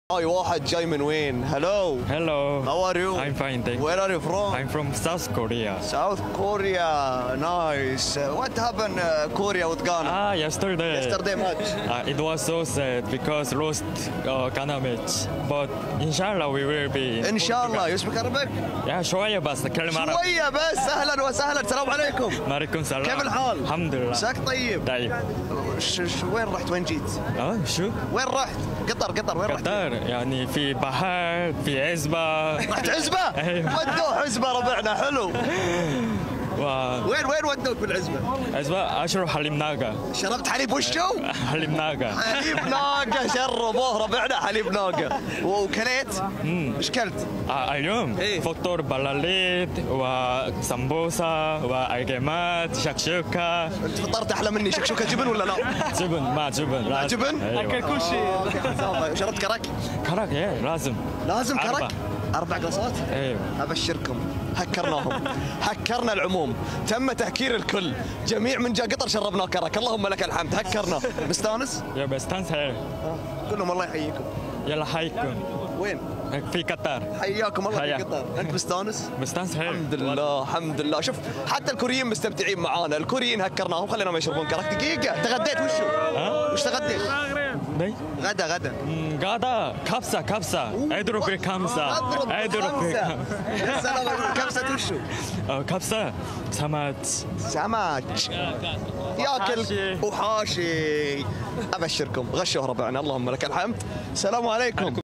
هاي واحد جاي من وين؟ هلو. Hello. How are you? I'm fine, thank you. Where are you from? I'm from South Korea. South Korea. Nice. What happened Korea with Ghana? Yesterday. Yesterday match. It was so sad because lost Ghana match. But inshallah we will be. إن شاء الله. You speak Arabic? يا شوية بس نتكلم عربي. شوية بس. أهلا وسهلا. السلام عليكم. عليكم السلام. كيف الحال؟ الحمد لله. مساك طيب. طيب. وين رحت وين جيت؟ شو؟ وين رحت؟ قطر وين رحت؟ قطر يعني في بحر في عزبة. رحت عزبة؟ أيوه. ودوه عزبة ربعنا حلو. وين ودوك بالعزبة؟ عزبة أشرب حليب ناقة. شربت حليب وشو؟ حليب ناقة. حليب ناقة شربوه ربعنا حليب ناقة. وكليت؟ ايش كلت؟ اليوم إيه؟ فطور بلاليد وسمبوسة وأرجيمات شكشوكة. انت فطرت احلى مني. شكشوكة جبن ولا لا؟ جبن مع جبن. مع جبن؟ أيوة. كل شيء. شربت كرك؟ كرك إيه لازم. لازم كرك؟ أربع. 4 قصات؟ ايوه. ابشركم هكرناهم. هكرنا العموم. تم تهكير الكل. جميع من جاء قطر شربناه كرك. اللهم لك الحمد. هكرنا. مستانس؟ يا بستانس هيك. كلهم الله يحييكم. يلا حيكم. وين؟ في قطر. حياكم الله في حيا. قطر. انت مستانس؟ مستانس هيك. الحمد لله الحمد لله. شوف حتى الكوريين مستمتعين معانا. الكوريين هكرناهم خلينا ما يشربون كرك. دقيقة تغديت وشو؟ وش تغديت؟ بي؟ غدا. غدا كبسة. اضرب بالكبسة. اضرب بالخمسة. يا سلام. كبسة وشو؟ كبسة سمك. ياكل وحاشي. وحاشي. ابشركم غشوا ربعنا. اللهم لك الحمد. السلام عليكم.